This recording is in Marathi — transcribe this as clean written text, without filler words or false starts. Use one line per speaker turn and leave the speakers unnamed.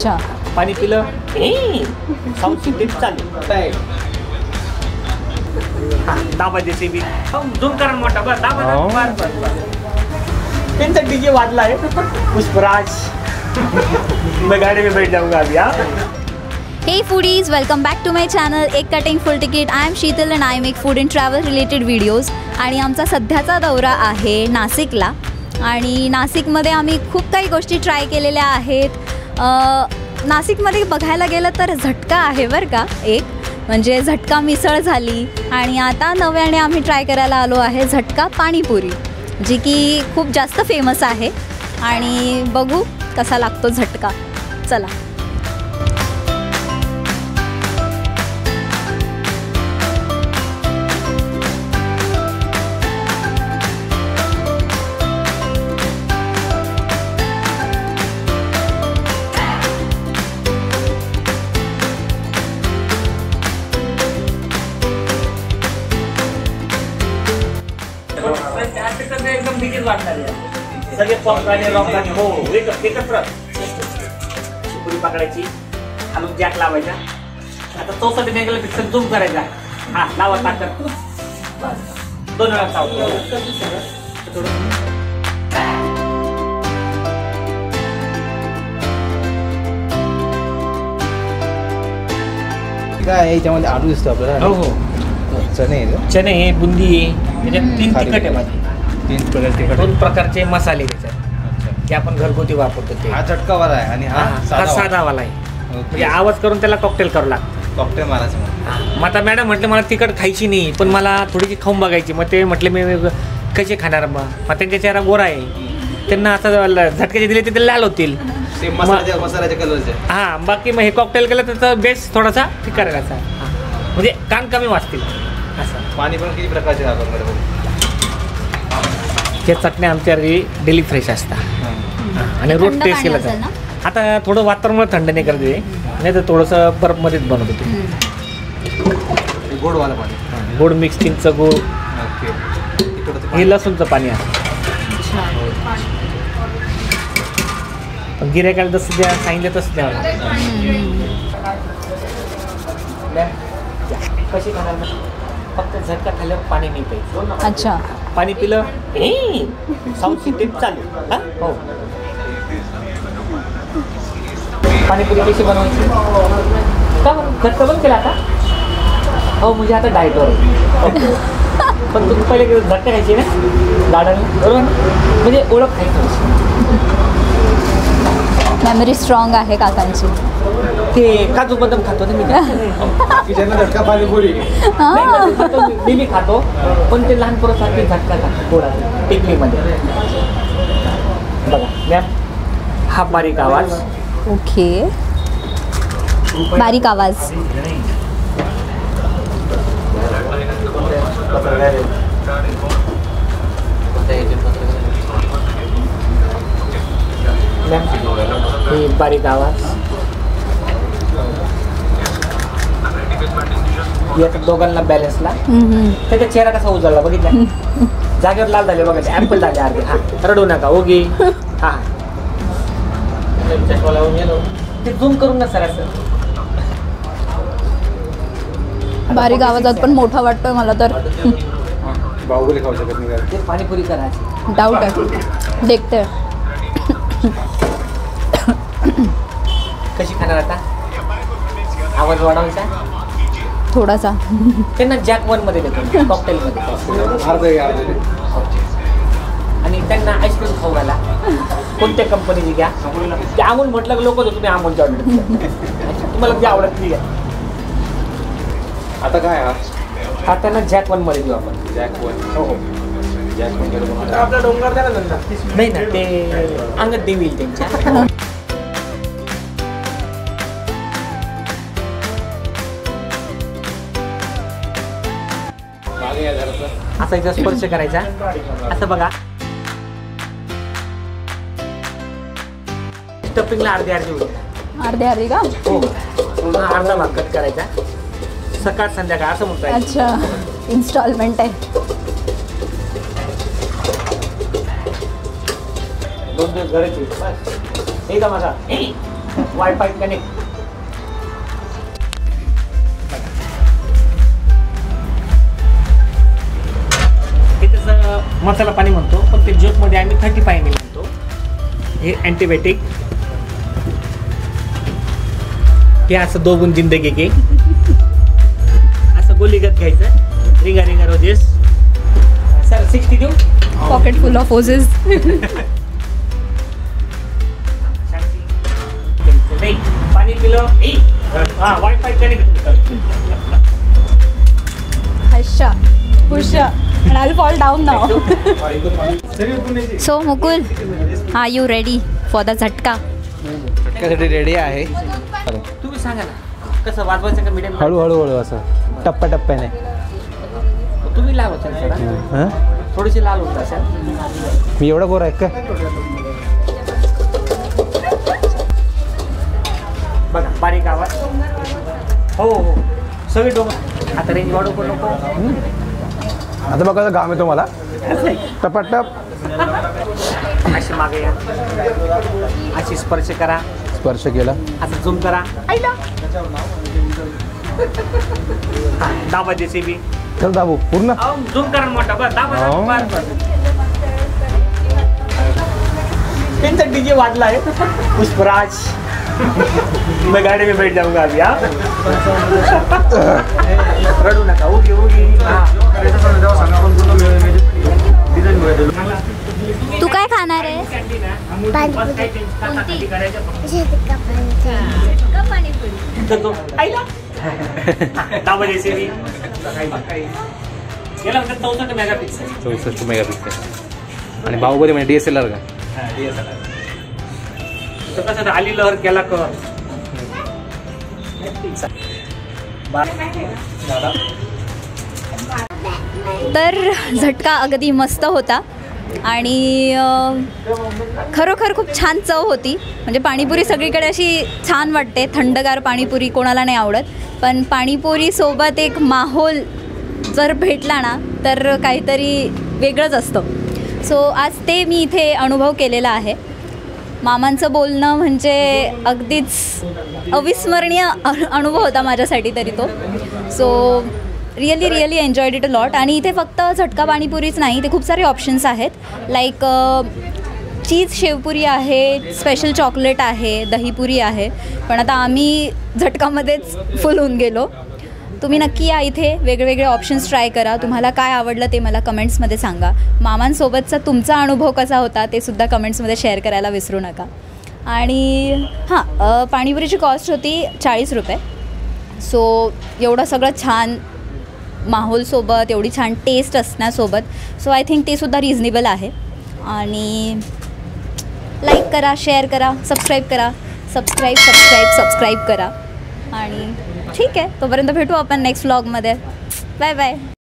अच्छा.
पाणी पिलं साऊंड सिस्टीम चालू. दाबा जेसीबी झूम करा मोठा बस दाबा त्यांचा डीजे वाजला है पुष्पराज. मैं गाड़ी में बैठ जाऊंगा अभी.
Hey foodies, welcome back to my channel एक cutting full ticket. I am Sheetal and I make food and travel related videos. आणि आमचा सध्याचा दौरा आहे नाशिकला आणि नाशिकमध्ये आम्ही खूप काही गोष्टी ट्राय केलेल्या आहेत. नाशिकमध्ये बघायला गेलं तर झटका आहे बरं का. एक म्हणजे झटका मिसळ झाली आणि आता नव्याने आम्ही ट्राय करायला आलो आहे झटका पाणीपुरी, जी की खूप जास्त फेमस आहे. आणि बघू कसा लागतो झटका. चला.
एकदम तिकीट वाटणार आहे. सगळे पॉप गाणे रॉक गाणे हो एकत्र पुरी पकडायची खालून जॅक लावायचा. आता 64 मेगाला पिक्सल झूम करायचा. हा लावा ताकद 2 वेळा चावतो.
काय याच्यामध्ये आलू दिसतो आपल्याला.
हो चणे आहे बुंदी आहे. त्याच्यात 3 तिखट आहे माझे.
3 प्रकार तिखट.
2 प्रकारचे मसाले त्याच्यात ते आपण घरगुती वापरतो. ते
हा झटकावाला आहे आणि हा
साधावाला आहे. म्हणजे आवाज करून त्याला कॉकटेल करावं लागतं.
कॉकटेल मारायचं.
मग आता मॅडम म्हटलं मला तिखट खायची नाही पण मला थोडीशी खाऊन बघायची. मग ते म्हटले मी कसे खाणार. मग त्यांच्या चेहरा गोरा आहे. त्यांना असं झटक्याचे दिले ते लाल होतील.
मसाल्याच्या कलरचे.
हां बाकी मग हे कॉकटेल केलं त्याचा बेस थोडासा ठीक करायचा. म्हणजे कान कमी वाचतील असं.
पाणी पण किती प्रकारचे
हे चटण्या आमच्या डेली फ्रेश असतात आणि रोज टेस्ट केलं तर. आता थोडं वातावरण थंड नाही करते नाही तर थोडंसं बर्फमध्येच बनवत होते.
गोडवाला पाणी.
गोड मिक्स चिंच गोड. हे लसूणचं पाणी आहे. पण गिऱ्हाईकाला जसं द्या सांगितलं तसं द्यावं. कशी खाणार फक्त झटका खाल्ल्यावर पाणी नाही प्यायचं.
अच्छा.
पाणी पिलं साऊंड सिस्टीम चालू. हां हो. पाणीपुरी कशी बनवायची का बरं झटका बंद केला आता. हो म्हणजे आता डाएटवर आहे. पण तुम्ही पहिले झटका खायची ना दाडाने बरोबर म्हणजे ओळख खायची.
मेमरी स्ट्रॉंग आहे काकांची.
ते काजू बदाम खातो ना मी.
झटका पाणीपुरी
मी खातो पण ते लहान पोरांसारखे झटका खातो गोडा टिकलीमध्ये. बघा मॅम हा बारीक आवाज.
ओके बारीक आवाज. ही बारीक आवाज. याचा दोघांना बॅलन्सला त्याचा चेहरा कसा उजळला बघितला. जागेवर लाल झाले बघा. ॲपल झाले अर्धे. हा रडू नका ओगी. हा ते झूम करून ना सर असं. बारीक आवाजात पण मोठा वाटतोय मला तर.
बाहुबली खाऊ शकत नाही.
ते पाणीपुरी करायची
डाऊट आहे. देखते
कशी खाणार आता. आवाज वाढवायचा
थोडासा.
त्यांना जॅक 1 मध्ये देतो कॉकटेलमध्ये. आणि त्यांना आईस्क्रीम खाऊ घाला. कोणत्या कंपनीची घ्या. ते अमूल म्हटलं की लोक तुम्ही अमूलची ऑर्डर तुम्हाला जे आवडत ती घ्या.
आता काय
हा त्यांना जॅक 1 मध्ये देऊ आपण.
जॅक 1.
हो हो
जॅक 1
आपला डोंगर द्या ना. नाही ना ते अंगत देवी येईल त्यांच्या. असा इथं स्पर्श करायचा असं बघा. स्टफिंगला अर्धी होती.
अर्धी का.
हो अर्धा भाग कट करायचा. सकाळ संध्याकाळ असं म्हणताय.
अच्छा इन्स्टॉलमेंट आहे.
2 दिवस घराची बस. हे का माझा वायफाय कनेक्ट. हे त्याचं मसाला पाणी म्हणतो, पण ते ज्यूसमध्ये आम्ही 35 ml म्हणतो. हे अँटीबायोटिक. हे असं दोघून जिंदगी के असं गोलीगत घ्यायचं. रिंगा रोजेस. सर 60 देऊ.
पॉकेट फुल ऑफ ओजेस.
नाही पाणी पिलं. हा वायफाय कनेक्ट.
हशा हुशा and I'll fall down now. So Mukul, are you ready for the झटका?
झटक्यासाठी रेडी आहे.
तुम्ही सांगा ना कसं वाजवायचं का मीडियम.
हळूहळू असं टप्प्याटप्प्याने.
तुम्ही लाल होता सर.
हां
थोडीशी लाल होता सर.
मी एवढा गोरा आहे का?
बघा बारीक आवाज. हो हो सगळे डोंगर. आता रेंज वाढवू पण नको.
आता बघा घाम येतो मला. टपाटप.
अशी मागे या. अशी स्पर्श करा.
स्पर्श केला.
असं झूम करा. दाबा जेसीबी.
चल दाबू पूर्ण.
झूम करा मोठा. बस दाबा. त्यांचा डीजे वाजला आहे. पुष्पराज. मैं गाड़ी में बैठ जाऊंगा अभी. हाँ रडू नका. उगी उगी.
तू काय खाणार आहे?
दाबा जेसीबी. गेला म्हणजे 64 मेगापिक्सल.
64 मेगापिक्सल. आणि बाहुबली म्हणजे DSLR का?
तो कसं आली लहर केला कर.
तर झटका अगदी मस्त होता आणि खरोखर खूप छान चव होती. म्हणजे पाणीपुरी सगळीकडे अशी छान वाटते. थंडगार पाणीपुरी कोणाला नाही आवडत, पण पाणीपुरीसोबत एक माहोल जर भेटला ना तर काहीतरी वेगळंच असतं. सो आज ते मी इथे अनुभव केलेला आहे. मामांचं बोलणं म्हणजे अगदीच अविस्मरणीय अनुभव होता माझ्यासाठी तरी तो. So really enjoyed it a lot. आणि इथे फक्त झटका पाणीपुरीच नाही, इथे खूप सारे ऑप्शन्स आहेत. लाईक चीज शेवपुरी आहे, स्पेशल चॉकलेट आहे, दहीपुरी आहे. पण आता आम्ही झटकामध्येच फुल होऊन गेलो. तुम्ही नक्की या इथे. वेगवेगळे ऑप्शन्स ट्राय करा. तुम्हाला काय आवडलं ते मला कमेंट्समध्ये सांगा. मामांसोबतचा तुमचा अनुभव कसा होता ते सुद्धा कमेंट्समध्ये शेअर करायला विसरू नका. आणि हां, पाणीपुरीची कॉस्ट होती 40 रुपये. सो एवढं सगळं छान माहोलसोबत, एवढी छान टेस्ट असण्यासोबत सो आय थिंक ते सुद्धा रिजनेबल आहे. आणि लाईक करा, शेअर करा, सबस्क्राईब करा. आणि ठीक आहे, तोपर्यंत भेटू आपण नेक्स्ट व्लॉगमध्ये. Bye bye.